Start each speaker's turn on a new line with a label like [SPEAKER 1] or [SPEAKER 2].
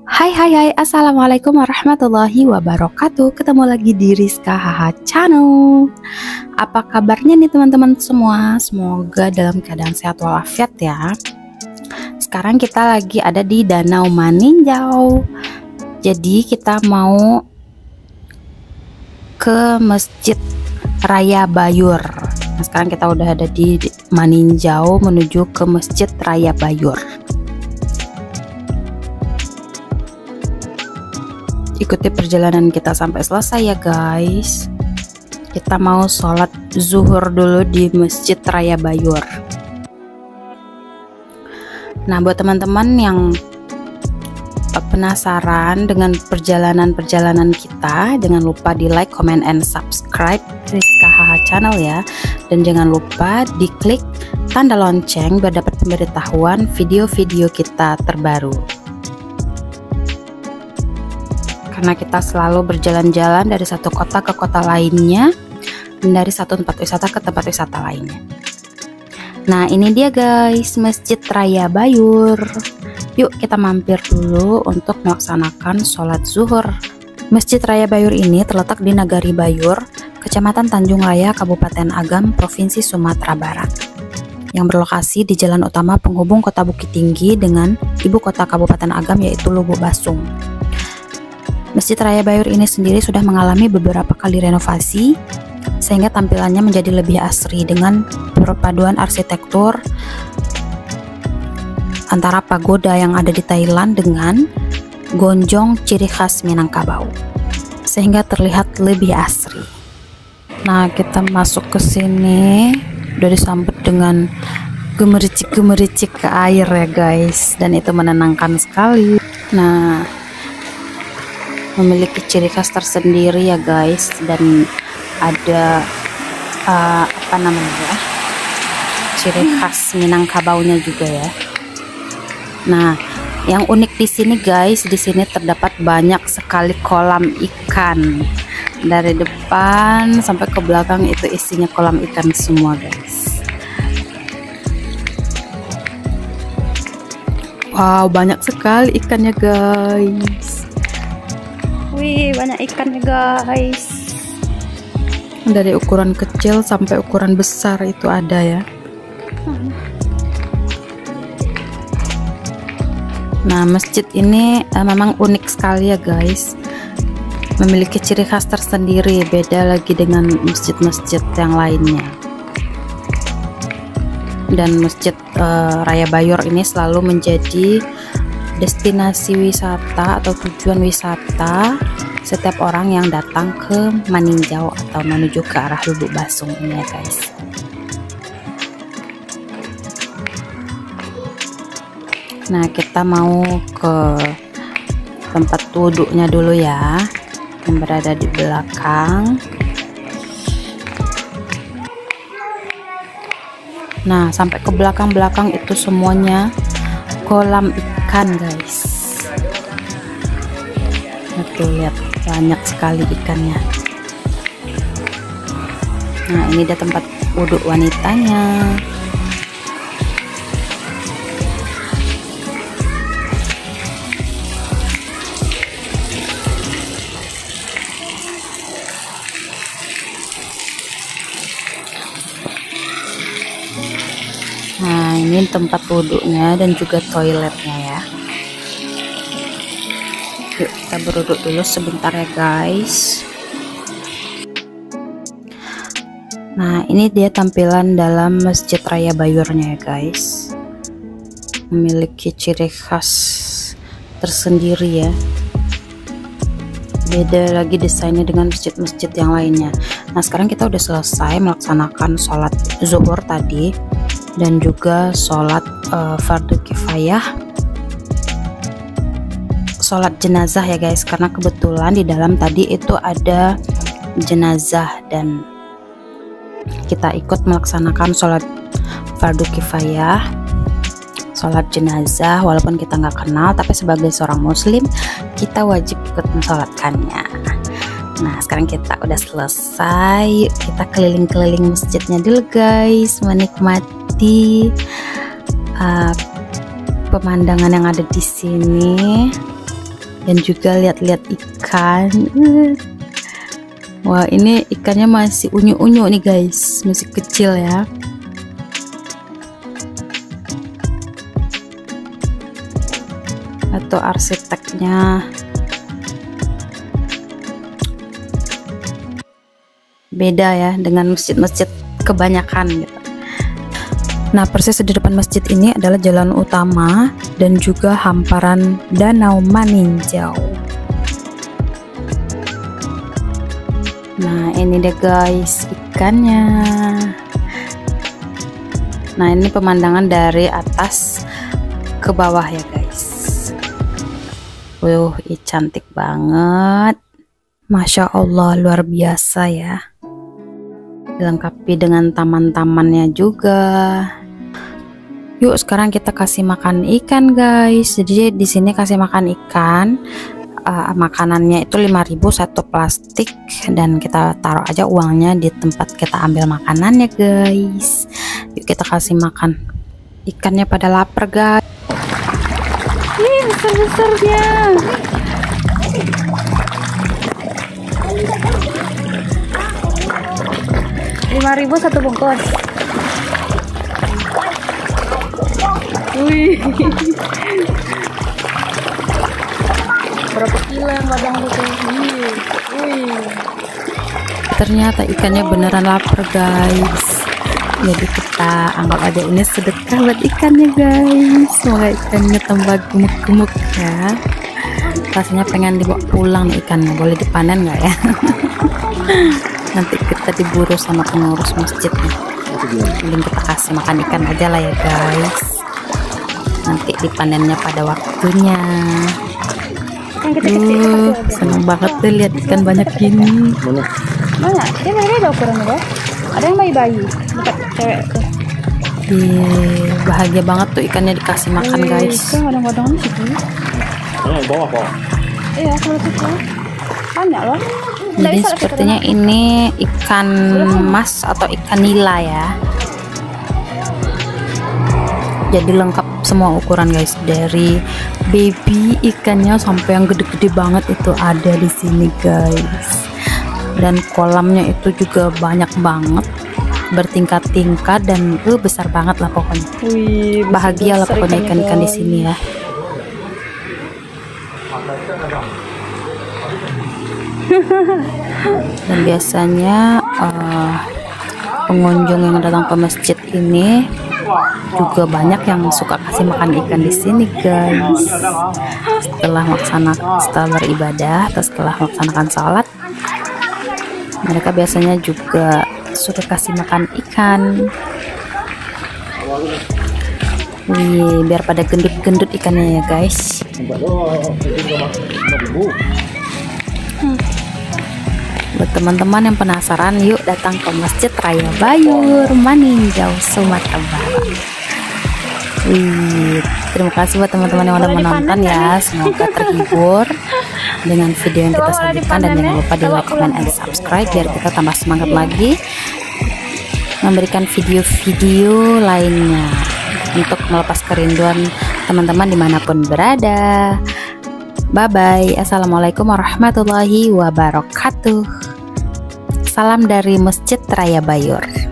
[SPEAKER 1] Assalamualaikum warahmatullahi wabarakatuh. Ketemu lagi di Rizka Haha Channel. Apa kabarnya nih teman-teman semua? Semoga dalam keadaan sehat walafiat ya. Sekarang kita lagi ada di Danau Maninjau. Jadi kita mau ke Masjid Raya Bayur. Nah, sekarang kita udah ada di Maninjau menuju ke Masjid Raya Bayur. Ikuti perjalanan kita sampai selesai ya guys. Kita mau sholat zuhur dulu di Masjid Raya Bayur. Nah, buat teman-teman yang penasaran dengan perjalanan kita, jangan lupa di like, comment, and subscribe Rizka Haha Channel ya. Dan jangan lupa diklik tanda lonceng biar dapat pemberitahuan video-video kita terbaru. Karena kita selalu berjalan-jalan dari satu kota ke kota lainnya, dan dari satu tempat wisata ke tempat wisata lainnya. Nah, ini dia guys, Masjid Raya Bayur. Yuk kita mampir dulu untuk melaksanakan sholat zuhur. Masjid Raya Bayur ini terletak di Nagari Bayur, Kecamatan Tanjung Raya, Kabupaten Agam, Provinsi Sumatera Barat, yang berlokasi di jalan utama penghubung kota Bukit Tinggi dengan ibu kota Kabupaten Agam, yaitu Lubuk Basung. Masjid Raya Bayur ini sendiri sudah mengalami beberapa kali renovasi sehingga tampilannya menjadi lebih asri dengan perpaduan arsitektur antara pagoda yang ada di Thailand dengan gonjong ciri khas Minangkabau sehingga terlihat lebih asri. Nah, kita masuk ke sini udah disambut dengan gemericik-gemericik ke air ya guys, dan itu menenangkan sekali. Nah, memiliki ciri khas tersendiri ya guys, dan ada apa namanya ya, ciri khas Minangkabaunya juga ya. Nah, yang unik di sini guys, di sini terdapat banyak sekali kolam ikan. Dari depan sampai ke belakang itu isinya kolam ikan semua guys. Wow, banyak sekali ikannya guys. Wih, banyak ikannya guys. Dari ukuran kecil sampai ukuran besar itu ada ya. Nah, masjid ini memang unik sekali ya guys. Memiliki ciri khas tersendiri, beda lagi dengan masjid-masjid yang lainnya. Dan Masjid Raya Bayur ini selalu menjadi destinasi wisata atau tujuan wisata setiap orang yang datang ke Maninjau atau menuju ke arah Lubuk Basung ini ya guys. Nah, kita mau ke tempat wudhunya dulu ya, yang berada di belakang. Nah, sampai ke belakang-belakang itu semuanya kolam ikan guys. Tuh lihat, banyak sekali ikannya. Nah, ini dia tempat wudhu wanitanya. Nah, ini tempat wudhunya dan juga toiletnya ya. Yuk kita berwudhu dulu sebentar ya guys. Nah, ini dia tampilan dalam Masjid Raya Bayurnya ya guys. Memiliki ciri khas tersendiri ya. Beda lagi desainnya dengan masjid-masjid yang lainnya. Nah, sekarang kita udah selesai melaksanakan sholat zuhur tadi dan juga sholat fardu kifayah, sholat jenazah ya guys, karena kebetulan di dalam tadi itu ada jenazah dan kita ikut melaksanakan sholat fardu kifayah, sholat jenazah. Walaupun kita nggak kenal, tapi sebagai seorang muslim kita wajib ikut mensolatkannya. Nah, sekarang kita udah selesai, yuk kita keliling-keliling masjidnya dulu guys, menikmati pemandangan yang ada di sini. dan juga lihat-lihat ikan. Wah, ini ikannya masih unyu-unyu nih guys, masih kecil ya. Atau arsiteknya beda ya dengan masjid-masjid kebanyakan gitu. Nah, persis di depan masjid ini adalah jalan utama dan juga hamparan Danau Maninjau. Nah, ini deh guys ikannya. Nah, ini pemandangan dari atas ke bawah ya guys. Cantik banget. Masya Allah, luar biasa ya. Dilengkapi dengan taman-tamannya juga. Yuk sekarang kita kasih makan ikan guys. Jadi di sini kasih makan ikan, makanannya itu 5.000 satu plastik, dan kita taruh aja uangnya di tempat kita ambil makanannya guys. Yuk kita kasih makan ikannya, pada lapar guys. Ih, besar-besarnya. Rp5.000 satu bungkus. Wih. Berapa kilo yang badang itu? Wih. Ternyata ikannya beneran lapar guys. Jadi kita anggap aja ini sedekah buat ikannya guys. Semoga ikannya tambah gemuk-gemuk ya. Rasanya pengen dibawa pulang nih ikannya. Boleh dipanen nggak ya? Nanti kita diburu sama pengurus masjidnya. Mending kita kasih makan ikan aja lah ya guys. Nanti dipanennya pada waktunya. Seneng banget tuh lihat ikan banyak gini.
[SPEAKER 2] Mana? Dia beda ukurannya ya. Ada yang bayi-bayi, bukan cewek tuh.
[SPEAKER 1] Bahagia banget tuh ikannya dikasih makan guys.
[SPEAKER 2] Kadang-kadang sih.
[SPEAKER 3] Bawah kok.
[SPEAKER 2] Iya, kalau itu banyak loh.
[SPEAKER 1] Jadi sepertinya ini ikan mas atau ikan nila ya. Jadi lengkap semua ukuran guys, dari baby ikannya sampai yang gede-gede banget itu ada di sini guys. Dan kolamnya itu juga banyak banget, bertingkat-tingkat, dan besar banget lah pokoknya. Bahagia lah pokoknya ikan-ikan di sini ya. Dan biasanya pengunjung yang datang ke masjid ini juga banyak yang suka kasih makan ikan di sini guys. Setelah beribadah atau setelah melaksanakan sholat, mereka biasanya juga suka kasih makan ikan. Wih, biar pada gendut-gendut ikannya ya guys. Buat teman-teman yang penasaran, yuk datang ke Masjid Raya Bayur, Maninjau, Sumatera Barat. Wih, terima kasih buat teman-teman yang udah menonton ya. Semoga terhibur dengan video yang kita sajikan, dan jangan lupa di like, comment, and subscribe biar kita tambah semangat lagi memberikan video-video lainnya untuk melepas kerinduan teman-teman dimanapun berada. Bye bye. Assalamualaikum warahmatullahi wabarakatuh. Salam dari Masjid Raya Bayur.